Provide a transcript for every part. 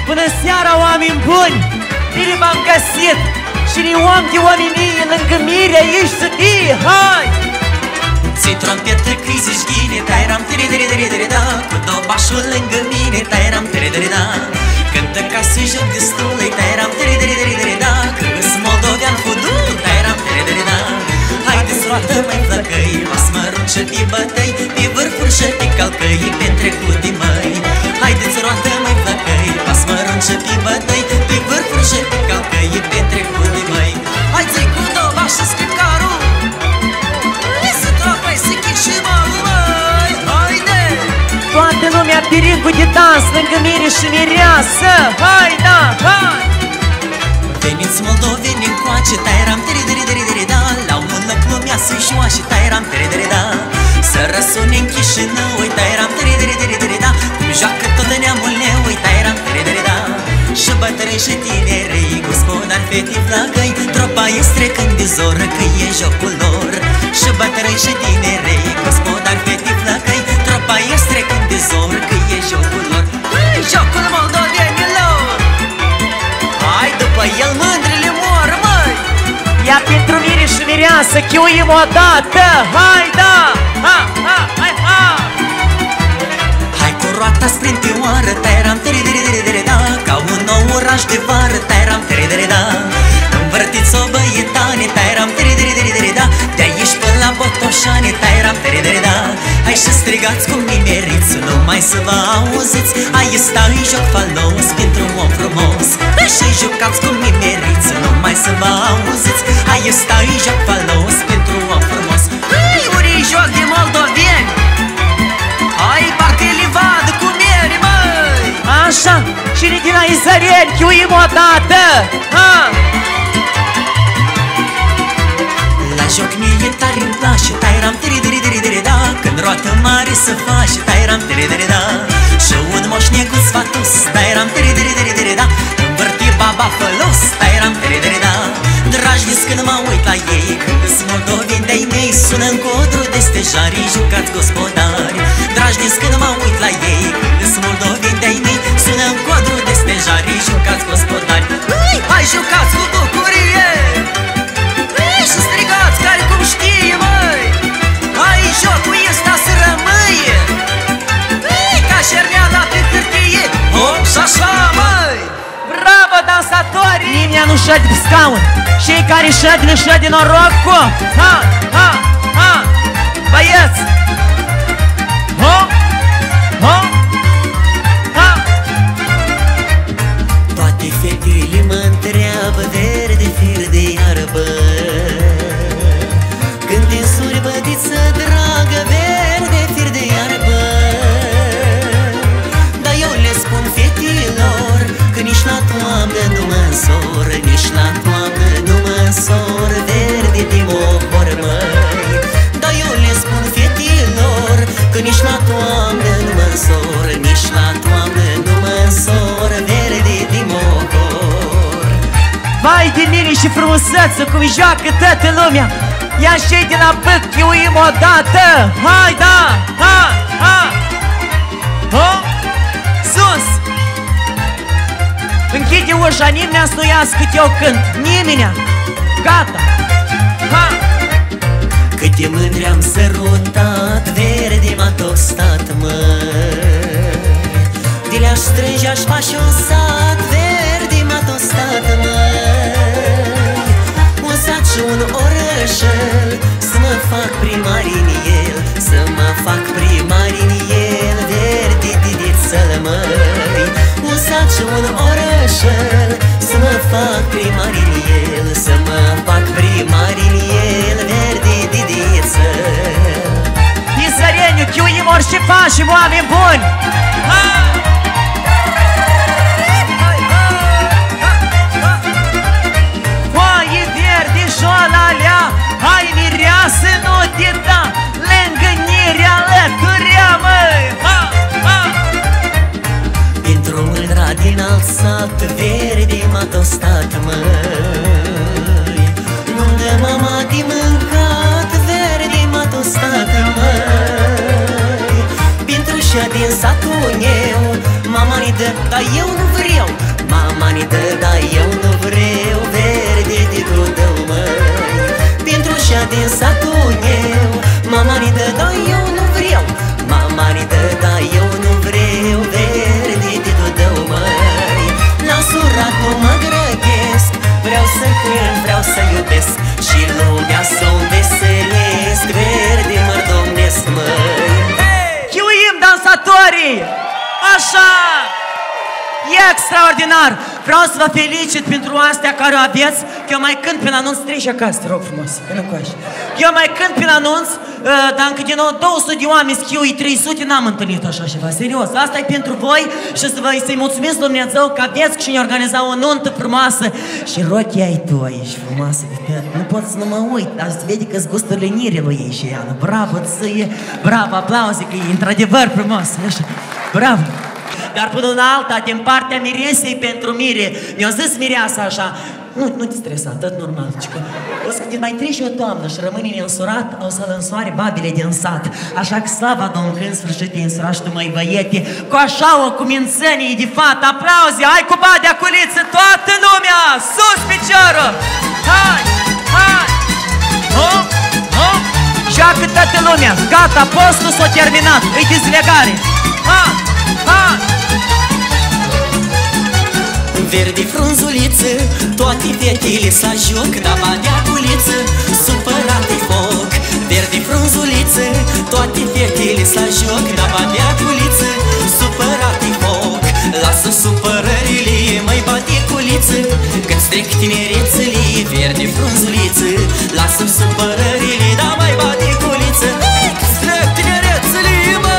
Bună seara, oameni buni! Bine v-am găsit! Și ni om de oamenii lângă mire ești să fii, hai! Ți-i trompetă când zici ghine, tai-ram, tiri-tiri-tiri-tiri-da. Cu dobașul lângă mine, tai-ram, tiri-tiri-da. Cântă ca să joc destului, tai-ram, tiri-tiri-tiri-tiri-da. Că-s moldovean fudu, tai-ram, tiri-tiri-da. Haideți roată mai flăcăi, pas mărunt și pe bătăi, pe vârfuri și pe calcăi, pe-ntrecutii măi. Haideți roată mai flăcăi, pas mărunt și pe bătăi, pe vârfuri și pe calcăi, pe-ntrecutii măi. Hai zi-i cu dobașă scripcarul, toată lumea pe ringul de dans lângă mire și mireasă, hai, da, hai! Veniți moldoveni încoace, tai-ram, tiri-tiri-tiri-tiri-da. La mână lumea să-i joace, tai-ram, tiri-tiri-da. Să răsune în Chișinău, tai-ram, tiri-tiri-tiri-tiri-da. Cum joacă tot neamul meu, tai-ram, tiri-tiri-da. Și bătrâni și tinerii, gospodari, fete, flăcăi, tropa e strecând de zoră că e jocul lor. Și bătrâni și tinerii, gospodari, fete, flăcăi, tropa e strecând de zoră că e jocul lor. Hai, jocul moldovenilor! Hai, după el mândrele mor, măi! Ia pentru mire și mireasă, chiuim odată, hai, da, ha, ha, hai, ha! Hai cu roata spre întioară, tai-ram, tiri-tiri-tiri-tiri-da. Ca un nou oraș de vară, tai-ram, tiri-tiri-da. Învârtiți o băietane, tai-ram, tiri-tiri-tiri-tiri-da. De aici până la Botoșane, tai-ram, tiri-tiri-da. Hai și strigați cu nimeriți, numai să vă auziți. Hai sta în joc falos pentru un om frumos. Hai și jucați cu nimeriți, numai să vă auziți. Hai sta în joc falos pentru un om frumos. Hai, uri joc de moldoveni. Hai, parcă-i livadă cu miere, măi! Așa, și din la Izăreni, chiuim odată, ha! La joc mie tare-mi place, tai-ram, tiri-tiri-tiri-tiri-da. Când roată mare să faci, tai-ram, tiri-tiri-da. Și un moș neguț fatos, tai-ram, tiri-tiri-tiri-tiri-da. Învârti baba fălos, tai-ram, tiri-tiri-da. Dragi, când mă uit la ei, că-s moldoveni de-ai mei, sună-n codru de stejari, jucați gospodari. Dragi, când mă uit la ei, că-s moldoveni de-ai mei, sună-n codru de stejari, jucați gospodari. Hai, jucați cu bucurie! Și strigați care cum știe, măi! Hai, jocul ăsta să rămâie! Ca șerneala pe hârtie, hop și așa, măi! Bravo, dansatori! Nimeni nu șade pe scaun. Cei care șade, le șade noroc cu. Ha, ha, ha! Băieți! Hop, hop, ha! Toate fetele mă întreabă, verde fir de iarbă. Când din suri bădiță dragă, verde fir de iarbă. Dar eu le spun fetilor că nici la toamnă nu mă însor, nici la toamnă nu mă însor, verde din ocor, măi. Dar eu le spun fetilor că nici la toamnă nu mă însor, nici la toamnă nu mă însor, verde din ocor. Vai de mine și frumusețe cum joacă toată lumea. Ia cei de la băc, chiuim odată. Hai, da, ha, ha! Hop, sus! Închide ușa, nimeni să nu iasă cât eu cânt. Nimeni! Gata! Ha! Câte mândri am sărutat, verde m-a tostat, măi. De le-aș strânge, aș face un sat, verde m-a tostat, măi. Un sat și un orășel, să mă fac primar în el, să mă fac primar în el, verde didiță-l, măi. Un sat și un orășel, să mă fac primar în el, să mă fac primar în el, verde didiță-l. Izăreniu, chiuim orice facem, oameni buni! Ha! Foaie verde, joalea, hai mireasă, nu te da, lângă nirea lăturea, măi! Ha! Ha! Pentru mândra din alt sat, verde m-a tostat, măi. Nu-mi mama de mâncat, verde m-a tostat, măi. Pentru și din satul meu, mama-i dă, dar eu nu vreau. vreau. Mama ni dă, dar eu nu vreau. Verde de dudău, măi, pentru șa din satul meu. Mama ni dă, dar eu nu vreau. Mama ni dă, dar eu nu vreau. Verde de dudău, măi, la surat nu mă grăbesc. Vreau să cânt, vreau să iubesc și lumea să-o înveselesc. Verde mă domnesc, măi. Chiuim dansatorii! Așa! E extraordinar! Vreau să vă felicit pentru astea care o aveți. Eu mai cânt prin anunț. Treci acasă, te rog frumos, până coașă. Eu mai cânt prin anunț, dar încă din nou 200 de oameni schiui, 300 n-am întâlnit așa ceva, serios. Asta e pentru voi și să-i mulțumesc Dumnezeu că aveți și ne organiza o nuntă frumoasă. Și rochia ai tu aici, frumoasă, nu pot să nu mă uit, dar se vede că-s gustul lenirii lui ei și ea. Bravo, ție, bravo, aplauze, că e într-adevăr frumos, așa, bravo. Dar până la alta, din partea miresei pentru mire, mi-a zis mireasa așa, nu te stresa, tot normal, că o să când mai trece o toamnă și rămâne neînsurat, o să-l însoare babile din sat. Așa că slava Domnului, în sfârșit te însura și tu, măi băiete, cu așa o cumințenie de fată, aplauze, hai cu badea culiță, toată lumea, sus piciorul, hai, hai, hop, hop, joacă toată lumea, gata, postul s-a terminat, e dezlegare, hai, hai. Verde frunzuliță, toate fetele s-a joc, dar badea culiță, supărat-i foc. Verde frunzuliță, toate fetele s-a joc, dar badea culiță, supărat-i foc. Lasă supărările, mai bate culiță, când-ți trec tinerețele. Verde frunzuliță, lasă supărările, dar mai bate culiță, când-ți trec tinerețele, măi.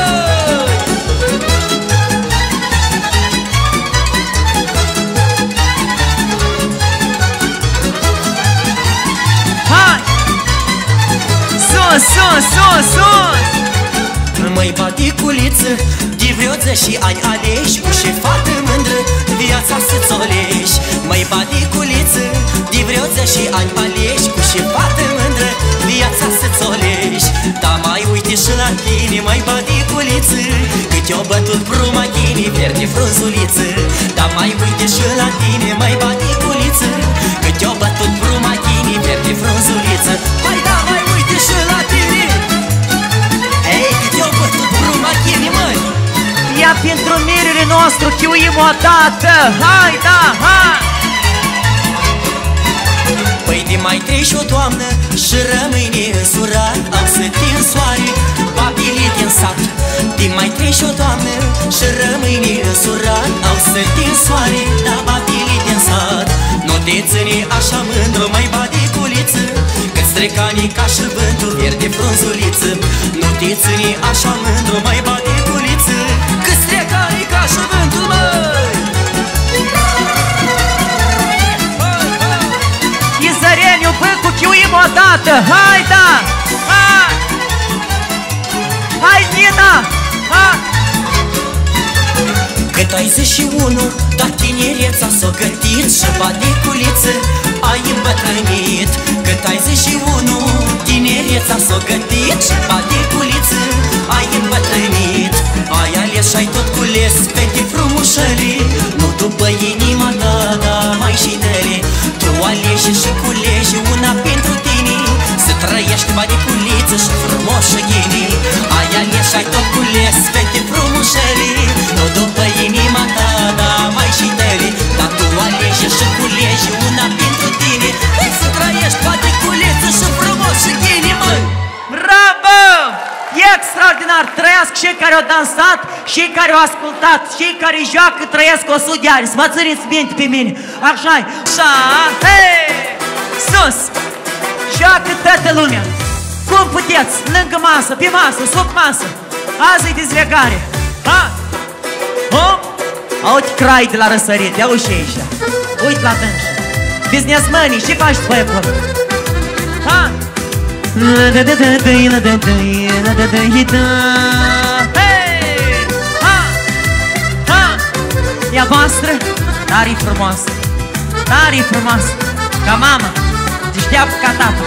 Sus, sus, sus! Măi baticuliță, de vreo 10 ani aleși, cu și fată mândră, viața să-ți o leși. Măi baticuliță, de vreo 10 ani aleși, cu și fată mândră, viața să-ți o leși. Dar mai uite și la tine, măi baticuliță, cât i-o bătut brumachini, verde frunzuliță. Dar mai uite și la tine, măi baticuliță, cât i-o bătut brumachini, verde frunzuliță. Hai da, mai uite și la tine, ei, cât i-o bătut brumachini, măi. Ia pentru mirele nostru, chiuim o dată, hai da, hai! Păi de mai treci o toamnă și rămâne însurat, au să te însoare babile din sat. De mai treci o toamnă și rămâne însurat, au să te însoare, da, babile din sat. Nu te ține așa mândru, mai baticuliță, că-ți trecani ca și vântul, verde frunzuliță. Nu te ține așa mândru, mai baticuliță, că-ți trecani ca și vântul, măi. Izăreniu, Bâcu, chiuim o dată, hai da, hai! Hai, Nina, hai! Cât ai 61, dar tinereța s-o gătit și baticuliță ai îmbătrânit. Cât ai 61, tinereța s-o gătit și baticuliță ai îmbătrânit. Ai ales și-ai tot cules fete frumușării, nu după inima ta, dar mai și tăre. Tu alegi și culegi una pentru tine, să trăiești baticuliță și frumoșă ghini. Ai ales și-ai tot cules fete frumușării, nu după inima ta, dar mai și tăre. Dar tu alegi și culegi una pentru tine, să trăiești baticuliță și frumoșă ghini, măi. Bravo! E extraordinar! Trăiesc cei care au dansat, cei care au ascultat, cei care joacă, trăiesc 100 de ani. Să mă țineți minte pe mine. Așa-i. Așa, hei! Sus! Joacă toată lumea. Cum puteți? Lângă masă, pe masă, sub masă. Azi e dezlegare. Ha? Hop! Auzi crai de la răsărit. Ia uși aici. Uite la dânsă. Business money. Ce faci tu acolo? Ha? Hei! Ha! Ha! Ea voastră, tare-i frumoasă, tare-i frumoasă, ca mama, deșteaptă ca tata.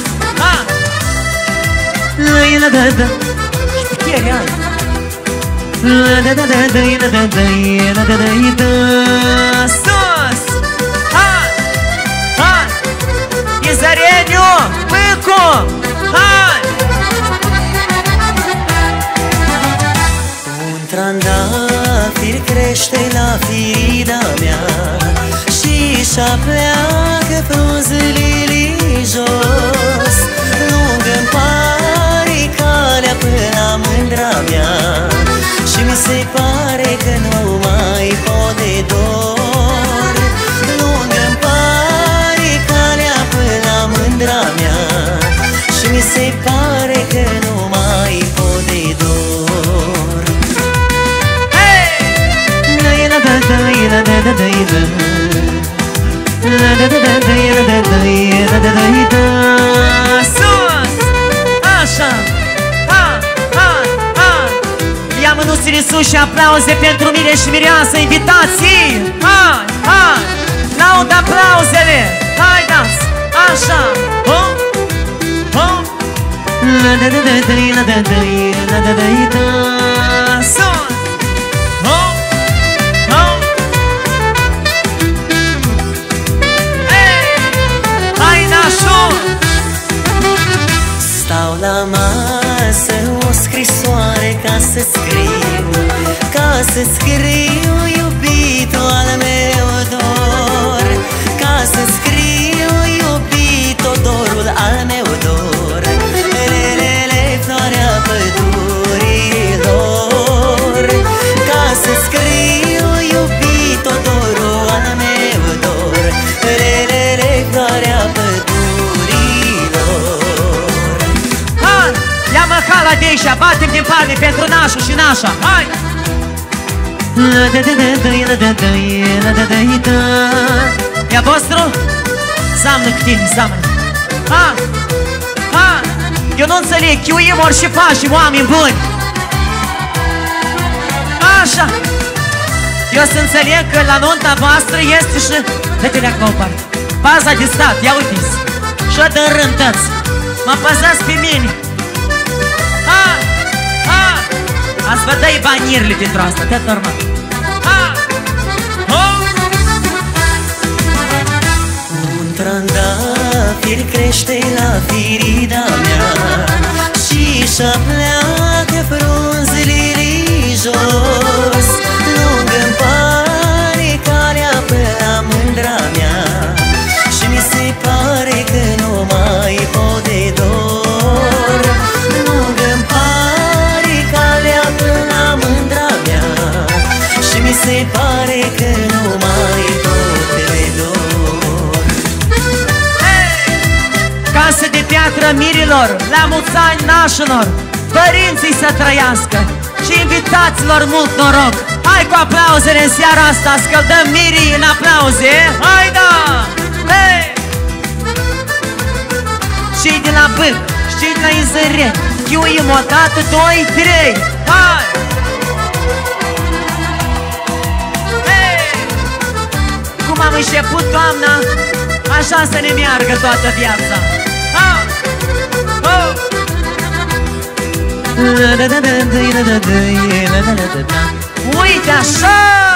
Ha! Și putere are. Sus! Hai! Hai! Izăreniu! Pâcu! Hai! Un trandafir crește la firida mea și-și pleacă frunzele jos. Lungă-mi pare calea până la mândra mea și mi se pare că nu mai pot de dor. Lungă-mi pare calea până la mândra mea și mi se pare că nu mai pot de dor. Sus! Așa! Ha! Ha! Ha! Ia mânuțile sus și aplauze pentru mine și mireasă, invitații! Hai! Hai! Laud aplauzele! Hai, dans! Așa! Hop! Hop! Sus! Hop! Hop! Hai, nașul! Stau la masă o scrisoare ca să scriu, ca să scriu iubito al meu dor, ca să scriu iubito dorul al meu dor. Lelele, floarea pădurilor, ca să scriu iubito dorul al meu dor. Lelele, floarea pădurilor. Hai! Ia-mă hala de aici, batem din palme pentru nașul și nașa! Hai! Ia vostru? Seamnă cu tine, seamnă! Hai! Hai! Eu nu înțeleg, chiuim ori și facem, oameni buni! Așa! Eu să înțeleg că la nunta voastră este și... Dă-te leac la o parte! Baza de stat, ia uite-ți! Și-o dă în rând tăți! Mă păzați pe mine! Hai! Hai! Ați vă dai banierele pentru asta, tot normal! Hai! Hop! Un trandafir crește la firida mea și-și pleacă frunzele jos. Lungă-mi pare calea până la mândra mea și mi se pare că nu mai pot de dor. Lungă-mi pare calea până la mândra mea și mi se pare că nu mai pot de dor. Casă de piatră mirilor, la mulți ani nașilor, părinții să trăiască și invitaților mult noroc. Hai cu aplauzele în seara asta, scăldăm mirii în aplauze. Hai da! Hei! Și de la Bâc, și de la Izăre, chiuim o dată, 2, 3. Hai! Hei! Cum am început toamna, așa să ne meargă toată viața. Ha! Ho! Uite așa!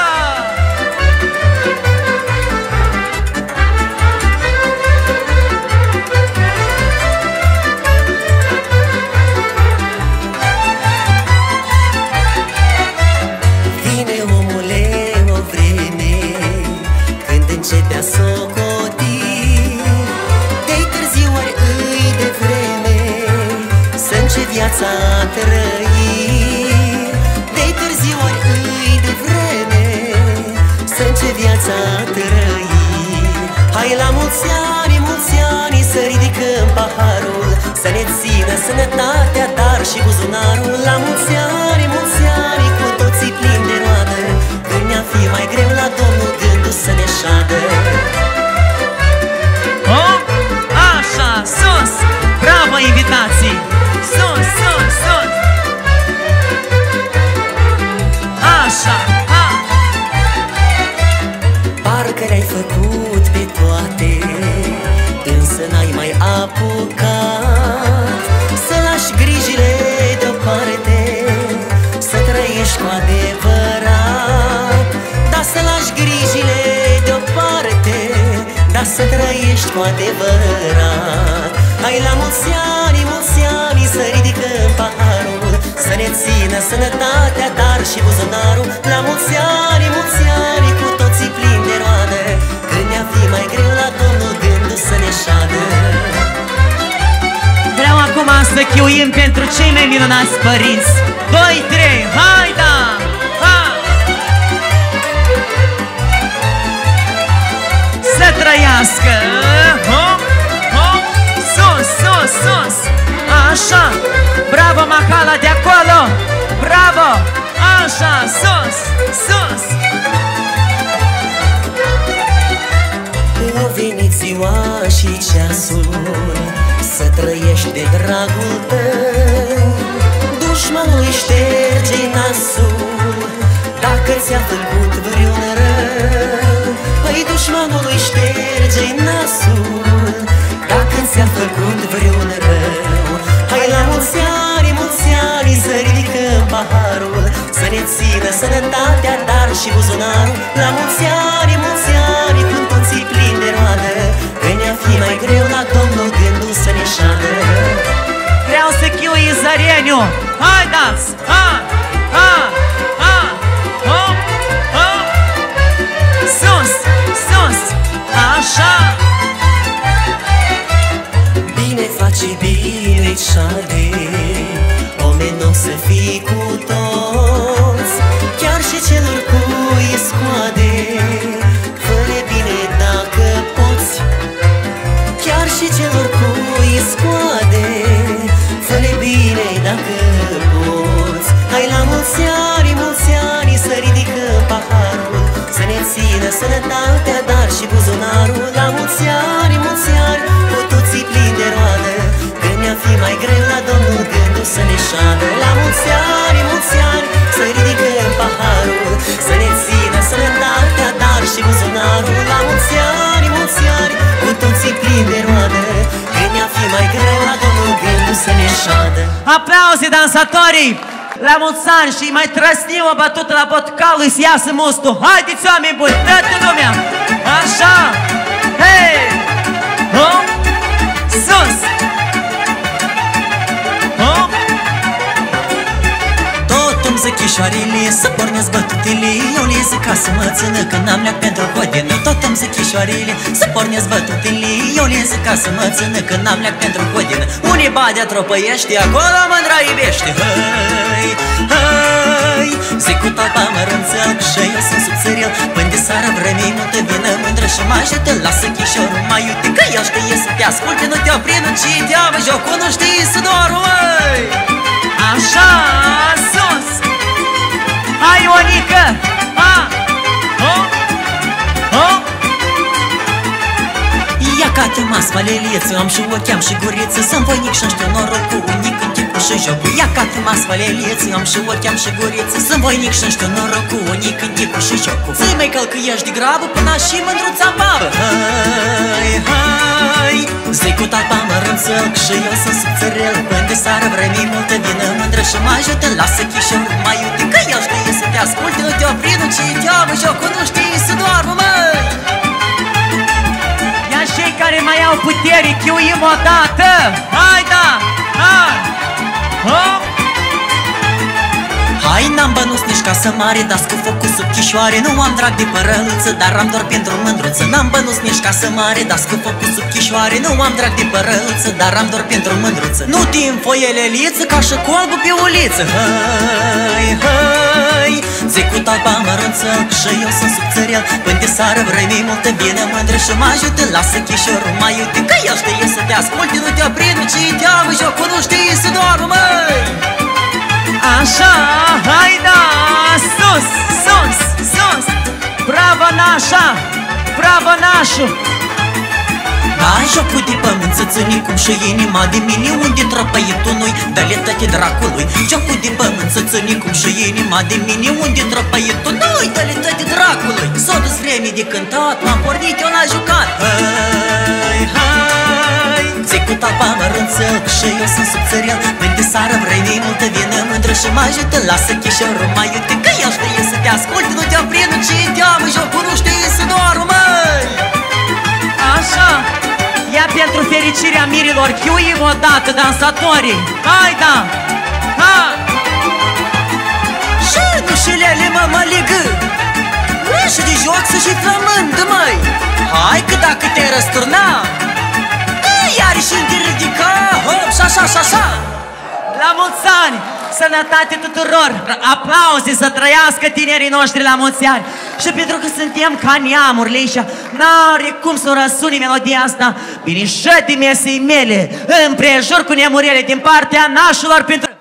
Vine omule o vreme când începe a socoti, de-i târziu ori îi de vreme să începi viața a trăi. De-i târziu ori îi de vreme să începi viața a trăi. Hai la mulți ani să ridicăm paharul, să ne țină sănătatea, dar și buzunarul. La mulți ani, cu toții plini de roadă, când ne-a fi mai greu la Domnul gândul să ne șadă. Oh, așa, sus! Bravo, invitații! Sus, sus, sus! Așa, ha! Parcă le-ai făcut pe toate, însă n-ai mai apucat să lași grijile deoparte, să trăiești cu să trăiești cu adevărat. Hai la mulți ani să ridicăm paharul, să ne țină sănătatea, dar și buzunarul. La mulți ani, cu toții plini de roadă, când ne-a fi mai greu la Domnul gândul să ne șadă. Vreau acum să chiuim pentru cei mai minunați părinți. 2, 3, hai da! Ha! Să trăiască! Hop, hop, sus, sus, sus! Așa! Bravo, Macala de acolo! Bravo! Așa, sus, sus! O venit ziua și ceasul, să trăiești de dragul tău. Dușmanului șterge-i nasul, dacă ți-a făcut vreun rău. Păi dușmanului șterge-i nasul, dacă ți-a făcut vreun rău. Hai la mulți ani să ridicăm paharul, să ne țină sănătatea, dar și buzunarul. La mulți ani, când toții plini de roadă, când ne-a fi mai greu la Domnul gândul să ne șadă. Vreau să chiui Zăreniu! Haideți! Ha! Ha! Ha! Hop! Hop! Sus! Sus! Așa! Bine face, bine șade, omen o să fii cu toți, chiar și celor cui scoade. Fă-le bine dacă poți, chiar și celor cui scoade. Fă-le bine dacă poți. Hai la mulți ani să ridicăm paharul, să ne țină sănătatea, dar și buzunarul. La mulți ani, cu toții plini de roadă, când ne-a fi mai greu la Domnul gândul să ne șadă. La mulți ani, să ridicăm paharul, să ne țină sănătatea, dar și buzunarul. La mulți ani, cu toții plini de roadă, când ne-a fi mai greu la Domnul gândul să ne șadă. Aplauze dansatorii! La mulți ani și mai trăsnim o bătută la botcalul să iasă mustul. Haideți, oameni buni, toată lumea! Așa! Hei! Hop! Sus! Hop! Tot-mi zăchișoarele să pornesc bătutele, eu le zic ca să mă țină când am leac pentru hodină. Tot-mi zăchișoarele să pornesc bătutele, eu le zic ca să mă țină când am leac pentru hodină. Unii badea tropăiește, acolo mândra iubește. Hăi, hăi, zic cu talpa mărânțel, și eu sunt subțărel. Până de seară vremii multă vină mândră și mă ajută. Lasă chișorul mai uite că eu știe să te asculte, nu te opri, nu ci te amă jocul, nu știi să doară, măi. Așa! Sus! Hai, Ioanică! Ha! Hop! Hop! Ia cate-mă asfaleliță, am și ochi, am și guriță, sunt voinic și-mi știu noroc cu unic în chipul și jocul. Ia cate-mă asfaleliță, am și ochi, am și guriță, sunt voinic și-mi știu noroc cu unic în chipul și jocul. Să-i mai călcăiești de grabă până și mândruța babă. Hai, hai, zic cu talpa mărânțel, și eu sunt subțărel. Până de seară vremii multă vină mândră și mă ajută. Lasă chișorul mai uite că eu știe să te asculte, nu te opri, nu ci te amă jocul, nu știi să doarmă, măi. Cei care mai au putere, chiuim o dată! Hai, da! Hai! Hop! Hai, n-am bănuți nici casă mare, dar cu focul sub chișoare. Nu am drag de părăluță, dar am doar pentru mândruță. N-am bănuți nici casă mare, dar cu focul sub chișoare. Nu am drag de părăluță, dar am doar pentru mândruță. Nu timp foiele liță, ca și colbul pe uliță. Hai, hai, zic cu talpa mărânțel, și eu sunt subțărel. Până de seară vremii multă bine mândră și mă ajută. Lasă chișorul mai uite că el știe să te asculte, nu te opri, nu ci te amă jocul, nu știi să doarmă, măi. Așa, hai da, sus, sus, sus. Bravo, nașa, bravo, nașu. Da, jocul de pământ să ține cum și inima de mine, unde trăpăitul nu-i, dă-le tăte dracului. Jocul de pământ să ține cum și inima de mine, unde trăpăitul nu-i, dă-le tăte dracului. S-a dus vreme de cântat, m-am pornit eu la jucat. Hai, hai, zic cu talpa mărânțel, și eu sunt subțărel. Până de seară vremii multă vină mândră și mă ajută. Lasă chișorul mai uite că el știe să te asculte, nu te opri, nu ci te amă jocul, nu știe să doarmă, măi. fericirea mirilor, chiuim odată, dansatorii! Hai, da! Ha! Și dușelele mă măligă, și de joc să și flămândă, măi. Hai că dacă te răsturna, iar și te ridica, hop, și așa, și așa. La mulți ani! Sănătate tuturor! Aplauze să trăiască tinerii noștri la mulți ani! Și pentru că suntem ca neamurile aici, n-are cum să răsuni melodia asta. Binișă din mesei mele, împrejur cu nemurele din partea nașilor pentru...